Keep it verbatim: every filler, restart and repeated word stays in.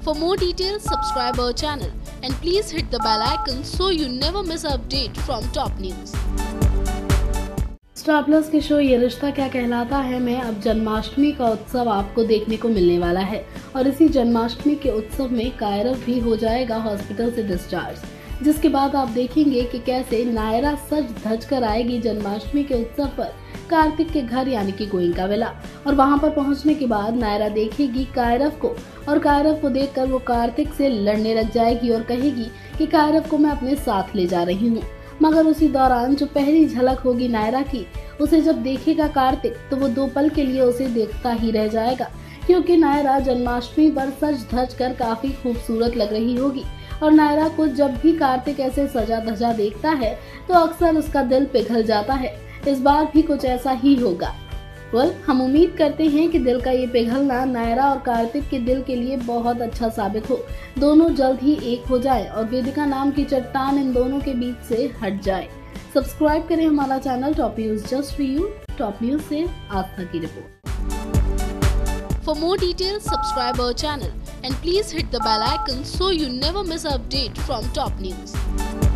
For more details, subscribe our channel and please hit the bell icon so you never miss an update from top news. Star Plus के show ये रिश्ता क्या कहलाता है में अब जन्माष्टमी का उत्सव आपको देखने को मिलने वाला है और इसी जन्माष्टमी के उत्सव में कायरव भी हो जाएगा हॉस्पिटल से डिस्चार्ज, जिसके बाद आप देखेंगे कि कैसे नायरा सज धज कर आएगी जन्माष्टमी के उत्सव पर कार्तिक के घर यानी कि गोइंका विला। और वहां पर पहुंचने के बाद नायरा देखेगी कायरव को और कायरव को देखकर वो कार्तिक से लड़ने लग जाएगी और कहेगी कि कायरव को मैं अपने साथ ले जा रही हूँ। मगर उसी दौरान जो पहली झलक होगी नायरा की, उसे जब देखेगा कार्तिक तो वो दो पल के लिए उसे देखता ही रह जाएगा, क्योंकि नायरा जन्माष्टमी पर सज धज कर काफी खूबसूरत लग रही होगी। और नायरा को जब भी कार्तिक ऐसे सजा धजा देखता है तो अक्सर उसका दिल पिघल जाता है। इस बार भी कुछ ऐसा ही होगा। वेल, हम उम्मीद करते हैं कि दिल का ये पिघलना नायरा और कार्तिक के दिल के लिए बहुत अच्छा साबित हो, दोनों जल्द ही एक हो जाएं और वेदिका नाम की चट्टान इन दोनों के बीच से हट जाए। सब्सक्राइब करें हमारा channel top news just for you. Top news से आस्था की रिपोर्ट। For more details, subscribe our channel and please hit the bell icon so you never miss an update from top news.